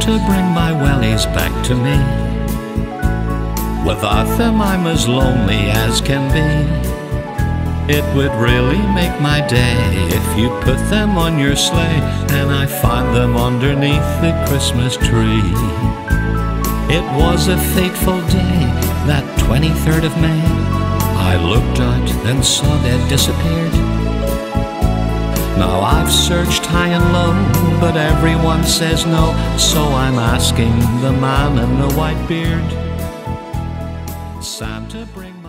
Santa, bring my wellies back to me. Without them I'm as lonely as can be. It would really make my day if you put them on your sleigh and I find them underneath the Christmas tree. It was a fateful day, that 23rd of May. I looked out and saw they'd disappeared. Now I've searched high and low, but everyone says no, so I'm asking the man in the white beard, Santa, bring